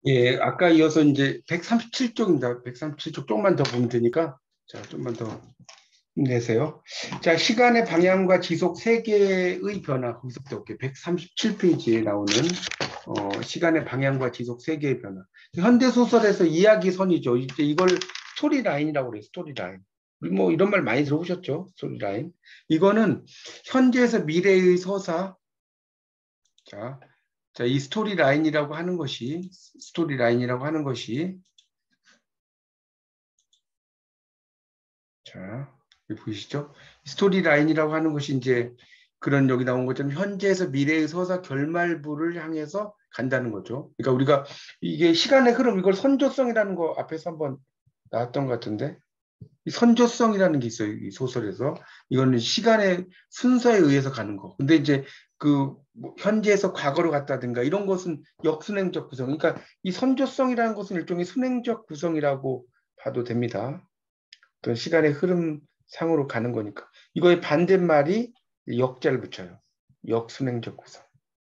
예, 아까 이어서 이제 137쪽입니다. 137쪽 조금만 더 보면 되니까, 자, 좀만 더 힘내세요. 자, 시간의 방향과 지속 세계의 변화, 거기서부터 볼게요. 137페이지에 나오는, 시간의 방향과 지속 세계의 변화. 현대소설에서 이야기선이죠. 이제 이걸 스토리라인이라고 그래요, 스토리라인. 우리 뭐 이런 말 많이 들어보셨죠? 스토리라인. 이거는 현재에서 미래의 서사, 자, 자, 이 스토리 라인이라고 하는 것이, 자, 여기 보이시죠? 스토리 라인이라고 하는 것이 이제 그런 여기 나온 것처럼 현재에서 미래의 서사 결말부를 향해서 간다는 거죠. 그러니까 우리가 이게 시간의 흐름, 이걸 선조성이라는 거 앞에서 한번 나왔던 것 같은데, 이 선조성이라는 게 있어요. 이 소설에서. 이거는 시간의 순서에 의해서 가는 거. 근데 이제 그뭐 현재에서 과거로 갔다든가 이런 것은 역순행적 구성. 그러니까 이 선조성이라는 것은 일종의 순행적 구성이라고 봐도 됩니다. 어떤 시간의 흐름 상으로 가는 거니까. 이거의 반대말이 역자를 붙여요. 역순행적 구성.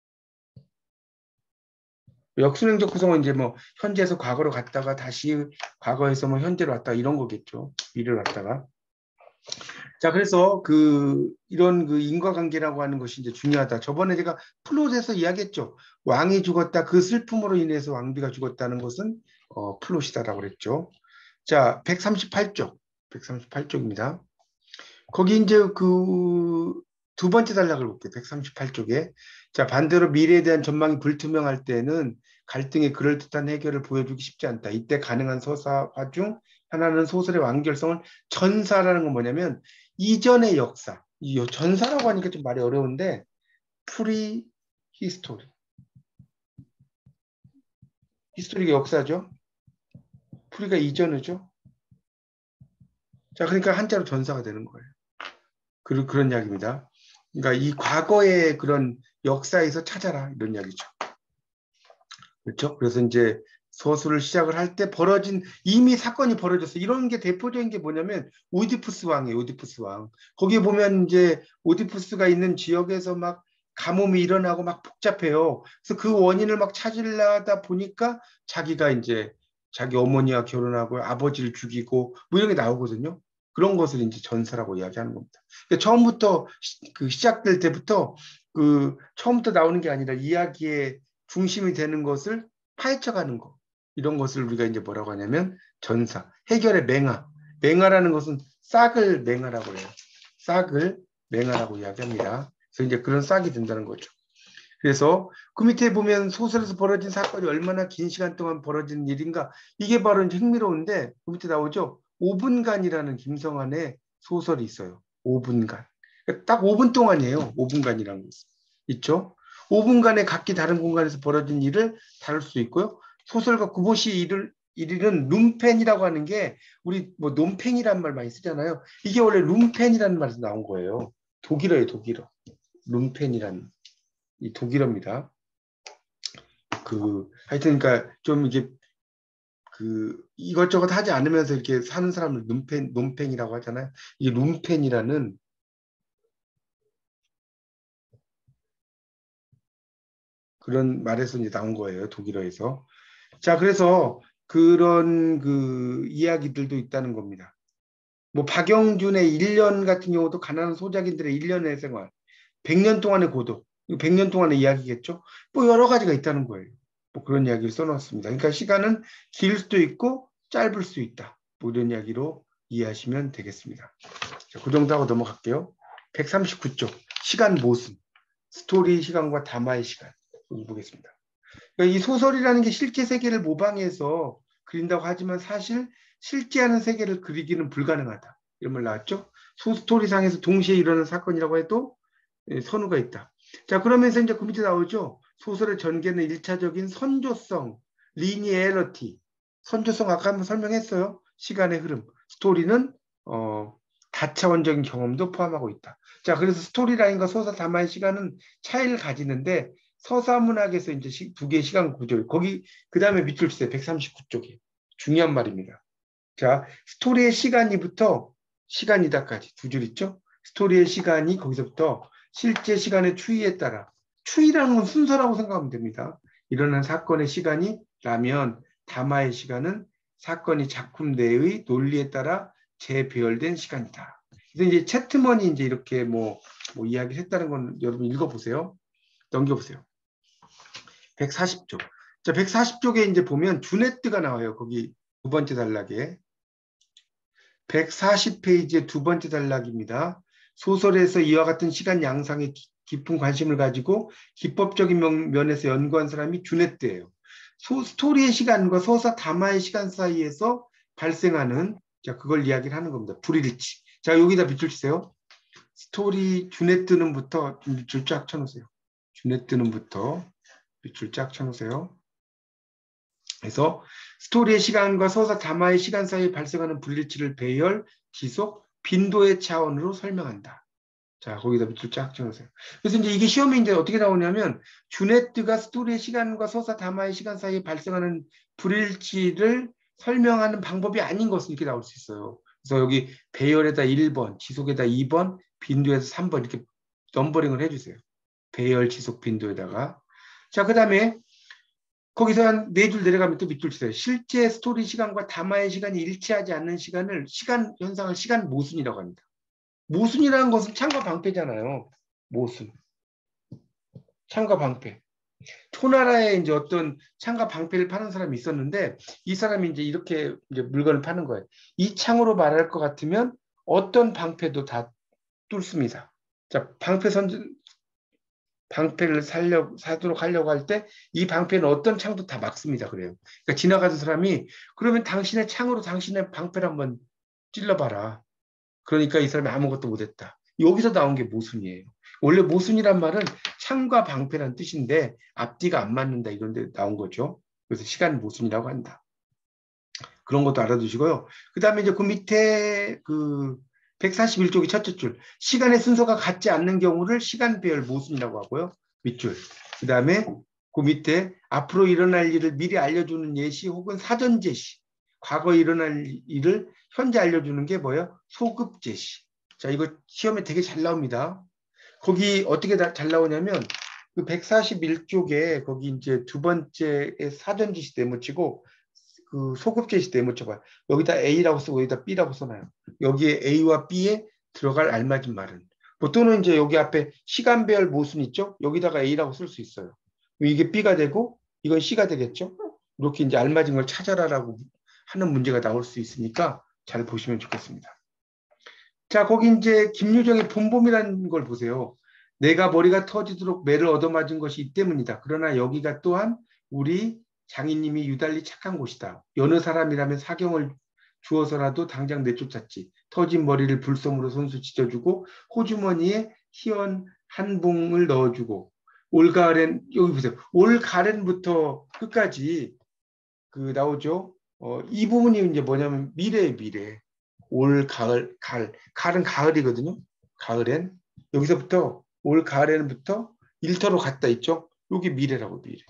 역순행적 구성은 이제 뭐 현재에서 과거로 갔다가 다시 과거에서 뭐 현재로 왔다 이런 거겠죠. 미래로 왔다가. 자, 그래서 이런 인과관계라고 하는 것이 이제 중요하다. 저번에 제가 플롯에서 이야기했죠. 왕이 죽었다. 그 슬픔으로 인해서 왕비가 죽었다는 것은 플롯이다라고 그랬죠. 자, 138쪽. 138쪽입니다. 거기 이제 두 번째 단락을 볼게요. 138쪽에. 자, 반대로 미래에 대한 전망이 불투명할 때는 갈등의 그럴듯한 해결을 보여주기 쉽지 않다. 이때 가능한 서사화 중 하나는 소설의 완결성을 전사라는 건 뭐냐면 이전의 역사. 이 전사라고 하니까 좀 말이 어려운데 프리 히스토리. 히스토리가 역사죠. 프리가 이전이죠. 자, 그러니까 한자로 전사가 되는 거예요. 그런 이야기입니다. 그러니까 이 과거의 그런 역사에서 찾아라 이런 이야기죠. 그렇죠? 그래서 이제 서술을 시작을 할 때 이미 사건이 벌어졌어. 이런 게 대표적인 게 뭐냐면 오디푸스 왕이에요. 오디푸스 왕. 거기에 보면 이제 오디푸스가 있는 지역에서 막 가뭄이 일어나고 막 복잡해요. 그래서 그 원인을 막 찾으려다 보니까 자기가 이제 자기 어머니와 결혼하고 아버지를 죽이고 뭐 이런 게 나오거든요. 그런 것을 이제 전사라고 이야기하는 겁니다. 그러니까 처음부터 시작될 때부터 처음부터 나오는 게 아니라 이야기의 중심이 되는 것을 파헤쳐가는 거. 이런 것을 우리가 이제 뭐라고 하냐면 전사. 해결의 맹아. 맹아라는 것은 싹을 맹아라고 해요. 싹을 맹아라고 이야기합니다. 그래서 이제 그런 싹이 된다는 거죠. 그래서 그 밑에 보면 소설에서 벌어진 사건이 얼마나 긴 시간 동안 벌어진 일인가. 이게 바로 이제 흥미로운데 그 밑에 나오죠. 5분간이라는 김성환의 소설이 있어요. 5분간. 딱 5분 동안이에요. 5분간이라는 거 있죠. 5분간에 각기 다른 공간에서 벌어진 일을 다룰 수 있고요. 소설가 구보시 일은 룸펜이라고 하는 게 우리 뭐 논팽이라는 말 많이 쓰잖아요. 이게 원래 룸펜이라는 말에서 나온 거예요. 독일어예요, 독일어. 룸펜이라는 이 독일어입니다. 하여튼 그러니까 좀 이게 이것저것 하지 않으면서 이렇게 사는 사람을 논팽이라고 하잖아요. 이게 룸펜이라는 그런 말에서 이제 나온 거예요, 독일어에서. 자, 그래서 그런 이야기들도 있다는 겁니다. 뭐 박영준의 1년 같은 경우도 가난한 소작인들의 1년의 생활, 100년 동안의 고독, 100년 동안의 이야기겠죠. 뭐 여러 가지가 있다는 거예요. 뭐 그런 이야기를 써놨습니다. 그러니까 시간은 길 수도 있고 짧을 수 있다. 뭐 이런 이야기로 이해하시면 되겠습니다. 자, 그 정도 하고 넘어갈게요. 139쪽 시간 모순, 스토리 시간과 담화의 시간 보겠습니다. 그러니까 이 소설이라는 게 실제 세계를 모방해서 그린다고 하지만 사실 실제하는 세계를 그리기는 불가능하다. 이런 말 나왔죠? 스토리상에서 동시에 일어나는 사건이라고 해도 선우가 있다. 자, 그러면서 이제 그 밑에 나오죠. 소설의 전개는 1차적인 선조성, 리니에러티. 선조성 아까 한번 설명했어요. 시간의 흐름. 스토리는 다차원적인 경험도 포함하고 있다. 자, 그래서 스토리라인과 서사 담화의 시간은 차이를 가지는데 서사문학에서 이제 두 개의 시간 구조, 거기, 그 다음에 밑줄 주세요. 139쪽에. 중요한 말입니다. 자, 스토리의 시간이부터 시간이다까지 두 줄 있죠? 스토리의 시간이 거기서부터 실제 시간의 추이에 따라, 추이라는 건 순서라고 생각하면 됩니다. 일어난 사건의 시간이 라면 담화의 시간은 사건이 작품 내의 논리에 따라 재배열된 시간이다. 그래서 이제 채트먼이 이제 이렇게 뭐 이야기를 했다는 건 여러분 읽어보세요. 넘겨보세요. 140쪽. 자, 140쪽에 이제 보면 주네트가 나와요. 거기 두 번째 단락에. 140페이지의 두 번째 단락입니다. 소설에서 이와 같은 시간 양상에 깊은 관심을 가지고 기법적인 면에서 연구한 사람이 주네트예요. 스토리의 시간과 서사 담화의 시간 사이에서 발생하는, 자, 그걸 이야기를 하는 겁니다. 불일치. 자, 여기다 밑줄 치세요. 스토리 주네트는부터 밑줄 쫙 쳐놓으세요. 주네트는부터 밑줄 쫙 쳐놓으세요. 그래서 스토리의 시간과 서사 담화의 시간 사이에 발생하는 불일치를 배열, 지속, 빈도의 차원으로 설명한다. 자, 거기다 밑줄 쫙 쳐놓으세요. 그래서 이제 이게 시험에 이제 어떻게 나오냐면, 주네트가 스토리의 시간과 서사 담화의 시간 사이에 발생하는 불일치를 설명하는 방법이 아닌 것은 이렇게 나올 수 있어요. 그래서 여기 배열에다 1번, 지속에다 2번, 빈도에서 3번 이렇게 넘버링을 해주세요. 배열, 지속, 빈도에다가. 자, 그 다음에 거기서 한 4줄 내려가면 또 밑줄 치세요. 실제 스토리 시간과 담화의 시간이 일치하지 않는 시간을 시간 현상을 시간 모순이라고 합니다. 모순이라는 것은 창과 방패잖아요. 모순. 창과 방패. 초나라에 이제 어떤 창과 방패를 파는 사람이 있었는데 이 사람이 이제 이렇게 이제 물건을 파는 거예요. 이 창으로 말할 것 같으면 어떤 방패도 다 뚫습니다. 자, 방패를 사도록 하려고 할 때 이 방패는 어떤 창도 다 막습니다. 그래요. 그러니까 지나가던 사람이 그러면 당신의 창으로 당신의 방패를 한번 찔러봐라. 그러니까 이 사람이 아무것도 못했다. 여기서 나온 게 모순이에요. 원래 모순이란 말은 창과 방패란 뜻인데 앞뒤가 안 맞는다 이런 데 나온 거죠. 그래서 시간 모순이라고 한다. 그런 것도 알아두시고요. 그 다음에 이제 그 밑에 그 141쪽이 첫째 줄. 시간의 순서가 같지 않는 경우를 시간 배열 모순이라고 하고요. 밑줄. 그 다음에 그 밑에 앞으로 일어날 일을 미리 알려주는 예시 혹은 사전 제시. 과거에 일어날 일을 현재 알려주는 게 뭐예요? 소급 제시. 자, 이거 시험에 되게 잘 나옵니다. 거기 어떻게 잘 나오냐면 그 141쪽에 거기 이제 두 번째에 사전 제시 네모치고 그 소급 제시 네모쳐봐요. 여기다 A라고 쓰고 여기다 B라고 써놔요. 여기에 A와 B에 들어갈 알맞은 말은. 또는 이제 여기 앞에 시간배열 모순 있죠? 여기다가 A라고 쓸 수 있어요. 이게 B가 되고 이건 C가 되겠죠? 이렇게 이제 알맞은 걸 찾아라라고 하는 문제가 나올 수 있으니까 잘 보시면 좋겠습니다. 자, 거기 이제 김유정의 봄봄이라는 걸 보세요. 내가 머리가 터지도록 매를 얻어맞은 것이 이 때문이다. 그러나 여기가 또한 우리 장인님이 유달리 착한 곳이다. 여느 사람이라면 사경을 주어서라도 당장 내쫓았지. 터진 머리를 불솜으로 손수 찢어주고 호주머니에 희연 한 봉을 넣어주고 올가을엔 여기 보세요. 올가을엔부터 끝까지 그 나오죠. 이 부분이 이제 뭐냐면 미래의 미래. 올 가을 가을은 가을이거든요. 가을엔 여기서부터 올 가을에는부터 일터로 갔다 있죠. 여기 미래라고 미래.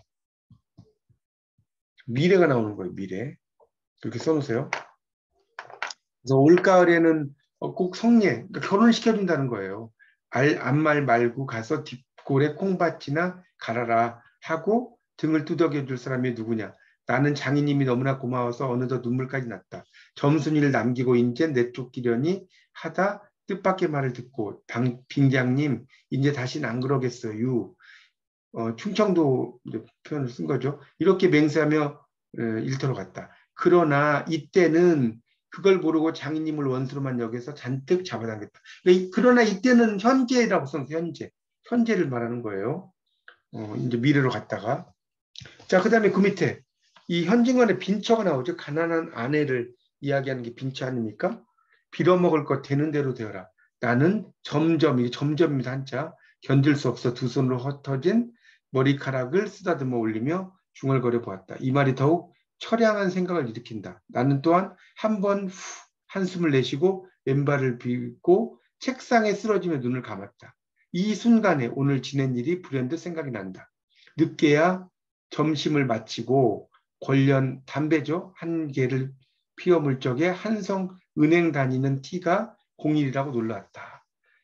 미래가 나오는 거예요. 미래. 이렇게 써놓으세요. 그래서 올 가을에는 꼭 성례, 그러니까 결혼을 시켜준다는 거예요. 앞말 말고 가서 뒷골에 콩밭이나 갈아라 하고 등을 두덕여 줄 사람이 누구냐. 나는 장인님이 너무나 고마워서 어느덧 눈물까지 났다. 점순이를 남기고 이제 내쫓기려니 하다 뜻밖의 말을 듣고 빙장님 이제 다시는 안 그러겠어요. 충청도 표현을 쓴 거죠. 이렇게 맹세하며 일터로 갔다. 그러나 이때는 그걸 모르고 장인님을 원수로만 여겨서 잔뜩 잡아당겼다. 그러나 이때는 현재라고 써서 현재를 말하는 거예요. 이제 미래로 갔다가 자, 그 다음에 그 밑에 이 현진관에 빈처가 나오죠. 가난한 아내를 이야기하는 게 빈처 아닙니까? 빌어먹을 것 되는 대로 되어라. 나는 점점, 이게 점점입니다. 한자. 견딜 수 없어 두 손으로 흩어진 머리카락을 쓰다듬어 올리며 중얼거려 보았다. 이 말이 더욱 처량한 생각을 일으킨다. 나는 또한 한 번 한숨을 내쉬고 왼발을 빗고 책상에 쓰러지며 눈을 감았다. 이 순간에 오늘 지낸 일이 불현듯 생각이 난다. 늦게야 점심을 마치고 관련 담배죠. 한 개를 피워 물 적에 한성 은행 다니는 티가 공일이라고 놀랐다.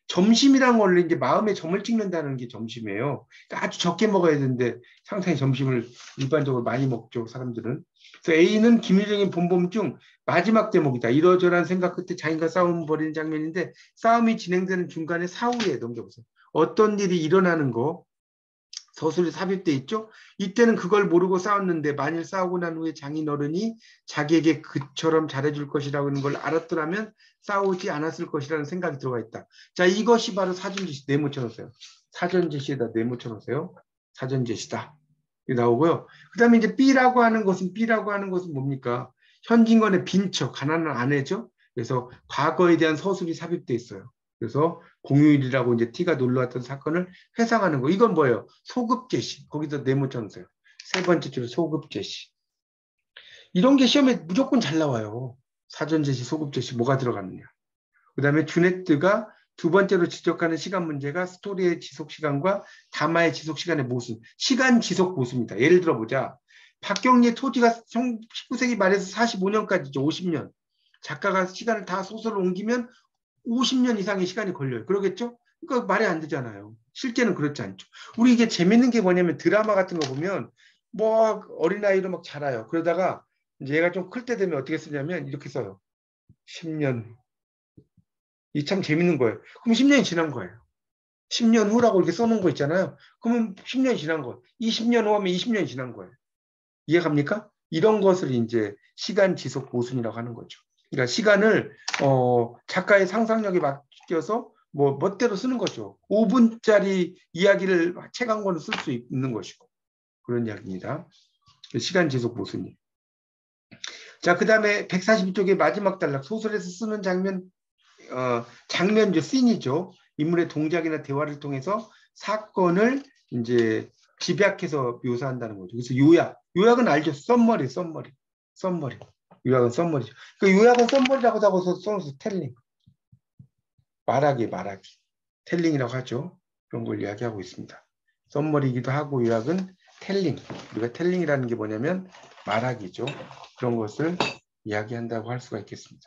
점심이란 원래 이제 마음의 점을 찍는다는 게 점심이에요. 그러니까 아주 적게 먹어야 되는데 상당히 점심을 일반적으로 많이 먹죠, 사람들은. 그래서 A는 김유정의 본범중 마지막 대목이다. 이러저러한 생각 끝에 자신과 싸움 벌이는 장면인데 싸움이 진행되는 중간에 사후에 넘겨보세요. 어떤 일이 일어나는 거 서술이 삽입돼 있죠. 이때는 그걸 모르고 싸웠는데 만일 싸우고 난 후에 장인어른이 자기에게 그처럼 잘해줄 것이라는 걸 알았더라면 싸우지 않았을 것이라는 생각이 들어가 있다. 자, 이것이 바로 사전제시. 네모 쳐놓으세요. 사전제시에다 네모 쳐놓으세요. 사전제시다. 이게 나오고요. 그 다음에 이제 B라고 하는 것은 뭡니까? 현진건의 빈처, 가난한 아내죠. 그래서 과거에 대한 서술이 삽입돼 있어요. 그래서 공휴일이라고 이제 T가 놀러 왔던 사건을 회상하는 거. 이건 뭐예요? 소급 제시. 거기서 네모 쳐놓으세요. 세 번째 줄에 소급 제시. 이런 게 시험에 무조건 잘 나와요. 사전 제시, 소급 제시 뭐가 들어갔느냐. 그 다음에 주네트가 두 번째로 지적하는 시간 문제가 스토리의 지속 시간과 담화의 지속 시간의 모순. 시간 지속 모순입니다. 예를 들어보자. 박경리의 토지가 19세기 말에서 45년까지죠. 50년. 작가가 시간을 다 소설로 옮기면 50년 이상의 시간이 걸려요. 그러겠죠? 그러니까 말이 안 되잖아요. 실제는 그렇지 않죠. 우리 이게 재밌는 게 뭐냐면 드라마 같은 거 보면 뭐 어린아이로 막 자라요. 그러다가 이제 얘가 좀 클 때 되면 어떻게 쓰냐면 이렇게 써요. 10년. 이 참 재밌는 거예요. 그럼 10년이 지난 거예요. 10년 후라고 이렇게 써놓은 거 있잖아요. 그러면 10년이 지난 거예요. 20년 후 하면 20년이 지난 거예요. 이해갑니까? 이런 것을 이제 시간 지속 모순이라고 하는 거죠. 그러니까 시간을 작가의 상상력에 맡겨서 뭐 멋대로 쓰는 거죠. 5분짜리 이야기를 책 한 권을 쓸 수 있는 것이고 그런 이야기입니다. 시간 지속 모순이. 자, 그 다음에 142쪽의 마지막 단락 소설에서 쓰는 장면이죠. 씬이죠. 인물의 동작이나 대화를 통해서 사건을 이제 집약해서 묘사한다는 거죠. 그래서 요약은 알죠. 썸머리. 요약은 썸머리죠. 그 요약은 썸머리라고 써서 텔링. 말하기. 텔링이라고 하죠. 그런 걸 이야기하고 있습니다. 썸머리이기도 하고 요약은 텔링. 우리가 텔링이라는 게 뭐냐면 말하기죠. 그런 것을 이야기한다고 할 수가 있겠습니다.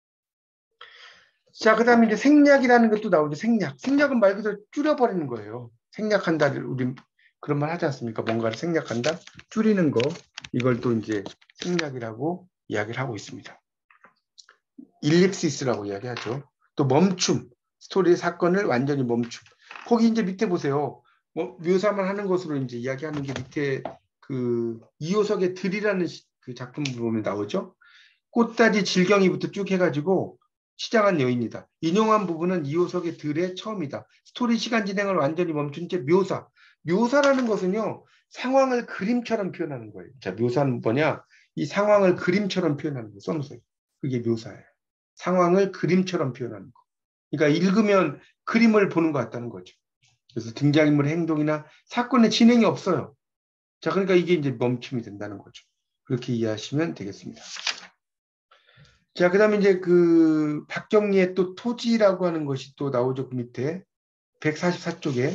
자, 그 다음에 이제 생략이라는 것도 나오죠. 생략은 말 그대로 줄여버리는 거예요. 생략한다를 우리 그런 말 하지 않습니까? 뭔가를 생략한다, 줄이는 거. 이걸 또 이제 생략이라고 이야기를 하고 있습니다. 일립시스라고 이야기하죠. 또 멈춤, 스토리의 사건을 완전히 멈춤. 거기 이제 밑에 보세요. 묘사만 하는 것으로 이제 이야기하는 게 밑에 그 이호석의 들이라는 그 작품 보면 나오죠. 꽃다지 질경이부터 쭉 해가지고 시작한 여인이다. 인용한 부분은 이호석의 들의 처음이다. 스토리 시간 진행을 완전히 멈춘 채 묘사. 묘사라는 것은요, 상황을 그림처럼 표현하는 거예요. 자, 묘사는 뭐냐? 이 상황을 그림처럼 표현하는 거 써놓으세요. 그게 묘사예요. 상황을 그림처럼 표현하는 거. 그러니까 읽으면 그림을 보는 것 같다는 거죠. 그래서 등장인물의 행동이나 사건의 진행이 없어요. 자, 그러니까 이게 이제 멈춤이 된다는 거죠. 그렇게 이해하시면 되겠습니다. 자, 그 다음에 이제 그 박정리의 또 토지라고 하는 것이 또 나오죠. 그 밑에 144쪽에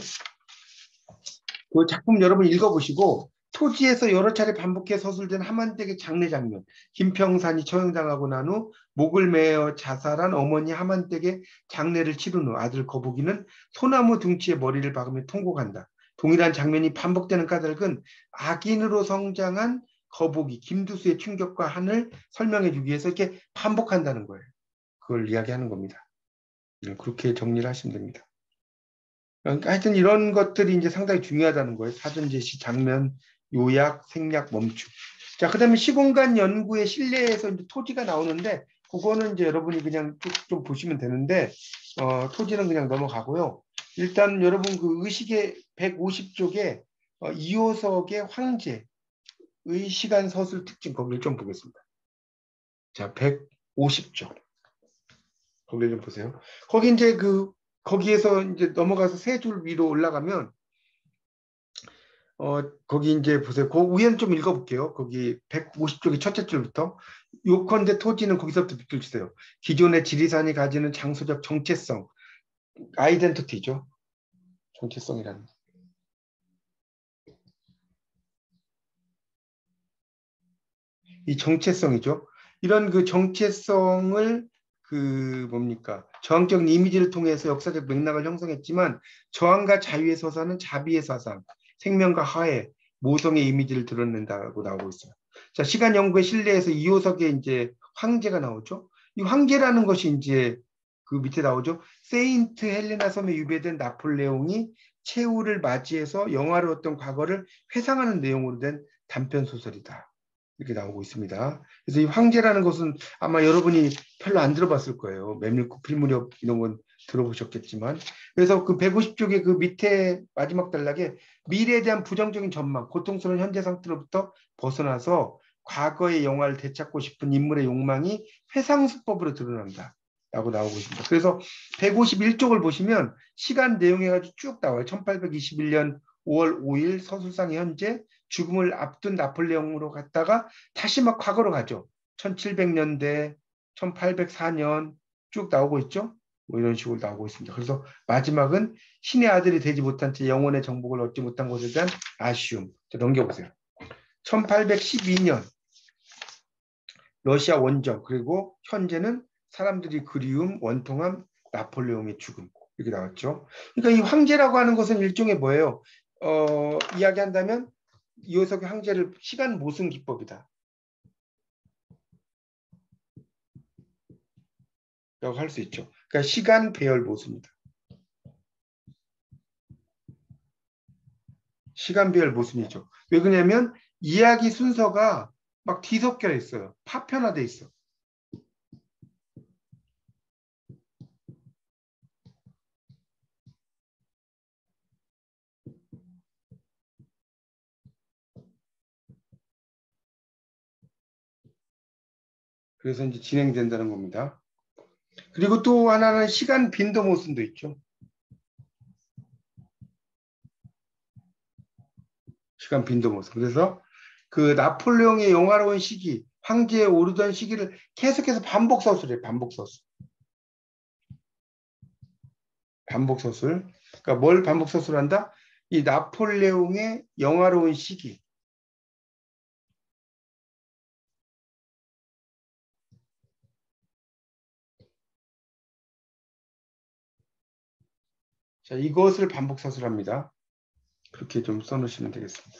그 작품 여러분 읽어보시고 토지에서 여러 차례 반복해 서술된 함한댁의 장례 장면, 김평산이 처형당하고 난 후 목을 매어 자살한 어머니 함한댁의 장례를 치른 후 아들 거북이는 소나무 둥치에 머리를 박으며 통곡한다. 동일한 장면이 반복되는 까닭은 악인으로 성장한 거북이 김두수의 충격과 한을 설명해 주기 위해서 이렇게 반복한다는 거예요. 그걸 이야기하는 겁니다. 그렇게 정리를 하시면 됩니다. 하여튼 이런 것들이 이제 상당히 중요하다는 거예요. 사전 제시, 장면, 요약, 생략, 멈춤. 자, 그 다음에 시공간 연구의 실내에서 이제 토지가 나오는데, 그거는 이제 여러분이 그냥 쭉 좀 보시면 되는데, 토지는 그냥 넘어가고요. 일단 여러분 그 의식의 150쪽에 이호석의 황제의 시간 서술 특징, 거기를 좀 보겠습니다. 자, 150쪽. 거기를 좀 보세요. 거기 이제 거기에서 이제 넘어가서 세 줄 위로 올라가면, 거기 이제 보세요. 그 위에는 좀 읽어볼게요. 거기 150쪽의 첫째 줄부터. 요컨대 토지는 거기서부터 밑줄 치세요. 기존의 지리산이 가지는 장소적 정체성, 아이덴티티죠. 정체성이라는. 이 정체성이죠. 이런 그 정체성을 뭡니까? 저항적인 이미지를 통해서 역사적 맥락을 형성했지만 저항과 자유의 서사는 자비의 사상, 생명과 화해, 모성의 이미지를 드러낸다고 나오고 있어요. 자, 시간 연구의 신뢰에서 이호석의 이제 황제가 나오죠. 이 황제라는 것이 이제 그 밑에 나오죠. 세인트 헬레나 섬에 유배된 나폴레옹이 최후를 맞이해서 영화로웠던 과거를 회상하는 내용으로 된 단편 소설이다. 이렇게 나오고 있습니다. 그래서 이 황제라는 것은 아마 여러분이 별로 안 들어봤을 거예요. 메밀꽃 필무렵 이런 건 들어보셨겠지만. 그래서 그 150쪽의 그 밑에 마지막 단락에 미래에 대한 부정적인 전망, 고통스러운 현재 상태로부터 벗어나서 과거의 영화를 되찾고 싶은 인물의 욕망이 회상수법으로 드러난다. 라고 나오고 있습니다. 그래서 151쪽을 보시면 시간 내용해가지고 쭉 나와요. 1821년 5월 5일 서술상 현재 죽음을 앞둔 나폴레옹으로 갔다가 다시 막 과거로 가죠. 1700년대, 1804년 쭉 나오고 있죠. 뭐 이런 식으로 나오고 있습니다. 그래서 마지막은 신의 아들이 되지 못한 채 영혼의 정복을 얻지 못한 것에 대한 아쉬움. 넘겨보세요. 1812년 러시아 원정 그리고 현재는 사람들이 그리움, 원통함, 나폴레옹의 죽음 이렇게 나왔죠. 그러니까 이 황제라고 하는 것은 일종의 뭐예요? 이야기한다면 이호석의 황제를 시간 모순 기법이다. 라고 할 수 있죠. 그러니까 시간 배열 모순이다. 시간 배열 모순이죠. 왜 그러냐면 이야기 순서가 막 뒤섞여 있어요. 파편화돼 있어. 그래서 이제 진행된다는 겁니다. 그리고 또 하나는 시간 빈도 모순도 있죠. 시간 빈도 모순. 그래서 그 나폴레옹의 영화로운 시기, 황제에 오르던 시기를 계속해서 반복 서술해요. 반복 서술. 반복 서술. 그러니까 뭘 반복 서술한다? 이 나폴레옹의 영화로운 시기. 자, 이것을 반복 서술합니다. 그렇게 좀 써놓으시면 되겠습니다.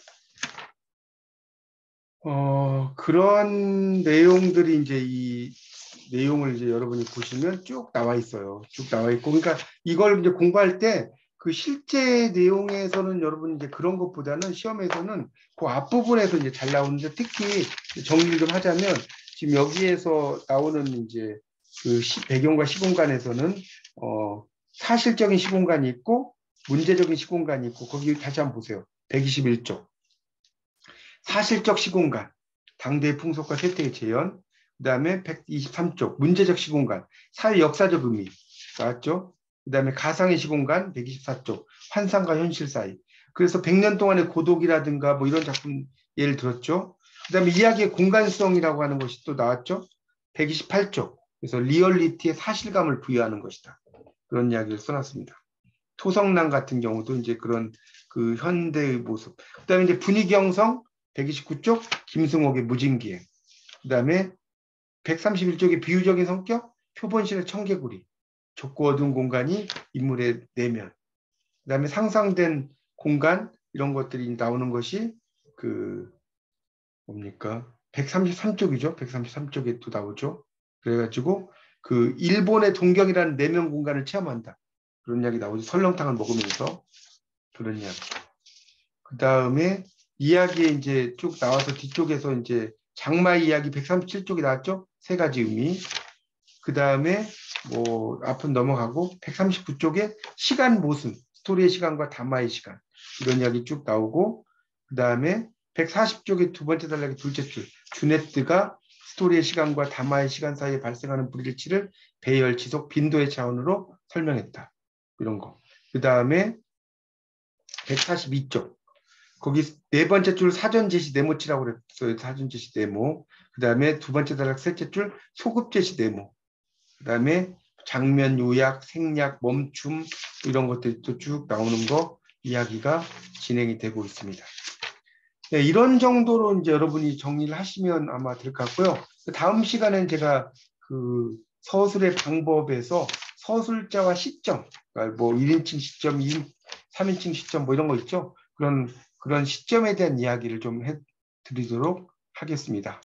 그런 내용들이 이제 이 내용을 이제 여러분이 보시면 쭉 나와 있어요. 쭉 나와 있고, 그러니까 이걸 이제 공부할 때 그 실제 내용에서는 여러분 이제 그런 것보다는 시험에서는 그 앞부분에서 이제 잘 나오는데 특히 정리를 좀 하자면 지금 여기에서 나오는 이제 그 배경과 시공간에서는 사실적인 시공간이 있고 문제적인 시공간이 있고 거기 다시 한번 보세요. 121쪽. 사실적 시공간, 당대의 풍속과 세태의 재현, 그 다음에 123쪽, 문제적 시공간, 사회 역사적 의미, 나왔죠? 그 다음에 가상의 시공간, 124쪽, 환상과 현실 사이. 그래서 100년 동안의 고독이라든가 뭐 이런 작품 예를 들었죠. 그 다음에 이야기의 공간성이라고 하는 것이 또 나왔죠. 128쪽. 그래서 리얼리티의 사실감을 부여하는 것이다. 그런 이야기를 써놨습니다. 토성남 같은 경우도 이제 그런 그 현대의 모습. 그 다음에 이제 분위기 형성, 129쪽 김승옥의 무진기행. 그 다음에 131쪽의 비유적인 성격, 표본실의 청개구리. 좁고 어두운 공간이 인물의 내면. 그 다음에 상상된 공간 이런 것들이 나오는 것이 그 뭡니까? 133쪽이죠. 133쪽에 또 나오죠. 그래가지고 그 일본의 동경이라는 내면 공간을 체험한다. 그런 이야기 나오죠. 설렁탕을 먹으면서 그런 이야기. 그 다음에 이야기에 이제 쭉 나와서 뒤쪽에서 이제 장마의 이야기 137쪽이 나왔죠. 세 가지 의미. 그 다음에 뭐 앞은 넘어가고 139쪽에 시간 모순, 스토리의 시간과 담화의 시간 이런 이야기 쭉 나오고 그 다음에 140쪽의 두 번째 단락의 둘째 줄 주네트가 스토리의 시간과 담화의 시간 사이에 발생하는 불일치를 배열, 지속, 빈도의 차원으로 설명했다. 이런 거. 그 다음에 142쪽 거기 네 번째 줄 사전 제시 네모치라고 그랬어요. 사전 제시 네모. 그 다음에 두 번째 단락 셋째 줄 소급 제시 네모. 그 다음에 장면 요약, 생략, 멈춤 이런 것들이 또 쭉 나오는 거 이야기가 진행이 되고 있습니다. 네, 이런 정도로 이제 여러분이 정리를 하시면 아마 될 것 같고요. 다음 시간엔 제가 그 서술의 방법에서 서술자와 시점, 그러니까 뭐 1인칭 시점, 3인칭 시점 뭐 이런 거 있죠. 그런 시점에 대한 이야기를 좀 해드리도록 하겠습니다.